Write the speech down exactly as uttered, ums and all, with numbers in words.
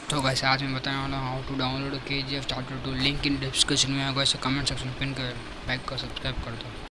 तो वैसे आज मैं बताने वाला हूँ how to download K G F chapter two. Link in description में है, वैसे कमेंट सेक्शन पिन कर लाइक कर सब्सक्राइब कर दो।